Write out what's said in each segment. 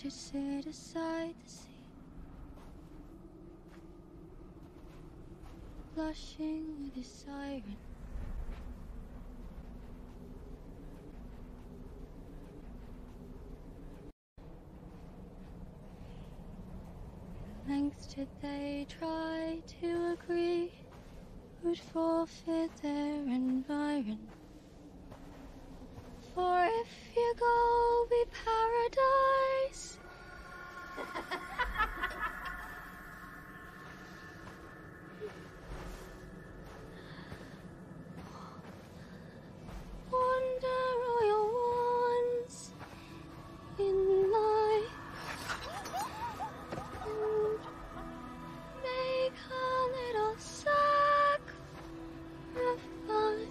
should sit aside the sea, blushing with a siren. Lengths did they try to agree would forfeit their environ. For if your goal be paradise, wander all your wants in life and make a little sacrifice.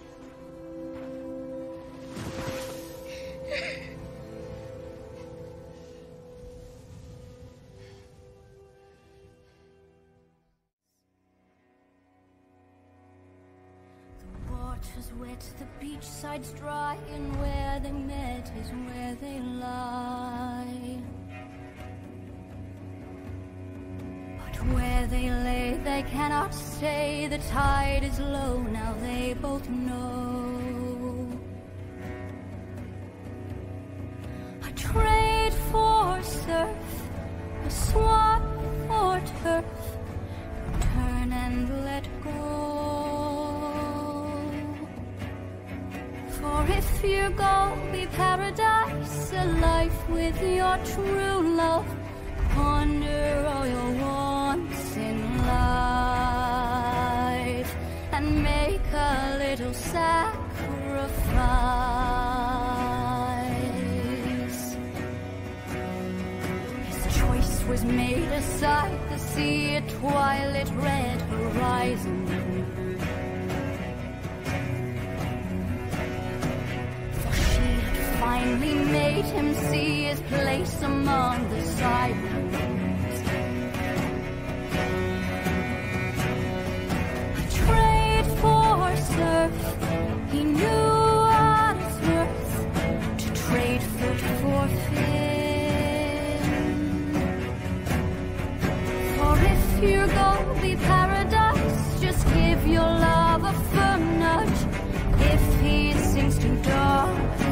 Water's wet, the beach side's dry, and where they met is where they lie. But where they lay, they cannot stay. The tide is low, now they both know. A trade for surf, a swap for turf, turn and let go. For if your goal be paradise, a life with your true love, ponder all your wants in life and make a little sacrifice. His choice was made aside the sea, a twilight red horizon. Finally made him see his place among the sirens. A trade for surf, he knew what it's worth, to trade foot for fin. For if your goal be paradise, just give your love a firm nudge. If he sinks too dark,